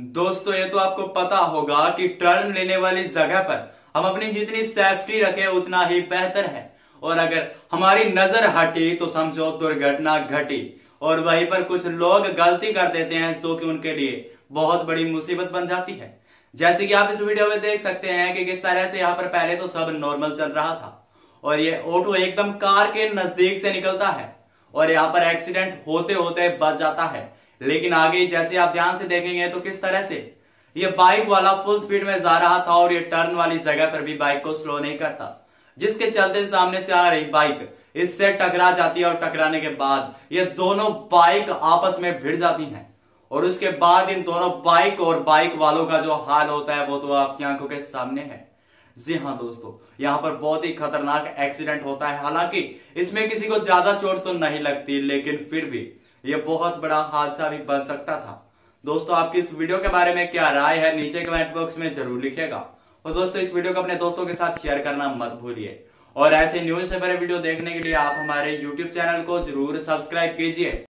दोस्तों ये तो आपको पता होगा कि टर्न लेने वाली जगह पर हम अपनी जितनी सेफ्टी रखें उतना ही बेहतर है। और अगर हमारी नजर हटी तो समझो दुर्घटना घटी। और वहीं पर कुछ लोग गलती कर देते हैं जो कि उनके लिए बहुत बड़ी मुसीबत बन जाती है। जैसे कि आप इस वीडियो में देख सकते हैं कि किस तरह से यहाँ पर पहले तो सब नॉर्मल चल रहा था और ये ऑटो एकदम कार के नजदीक से निकलता है और यहाँ पर एक्सीडेंट होते होते बच जाता है। लेकिन आगे जैसे आप ध्यान से देखेंगे तो किस तरह से ये बाइक वाला फुल स्पीड में जा रहा था और ये टर्न वाली जगह पर भी बाइक को स्लो नहीं करता, जिसके चलते सामने से आ रही बाइक इससे टकरा जाती है और टकराने के बाद ये दोनों बाइक आपस में भिड़ जाती हैं। और उसके बाद इन दोनों बाइक और बाइक वालों का जो हाल होता है वो तो आपकी आंखों के सामने है। जी हाँ दोस्तों, यहाँ पर बहुत ही खतरनाक एक्सीडेंट होता है। हालांकि इसमें किसी को ज्यादा चोट तो नहीं लगती, लेकिन फिर भी ये बहुत बड़ा हादसा भी बन सकता था। दोस्तों आपकी इस वीडियो के बारे में क्या राय है नीचे कमेंट बॉक्स में जरूर लिखिएगा। और दोस्तों इस वीडियो को अपने दोस्तों के साथ शेयर करना मत भूलिए। और ऐसे न्यूज से भरे वीडियो देखने के लिए आप हमारे यूट्यूब चैनल को जरूर सब्सक्राइब कीजिए।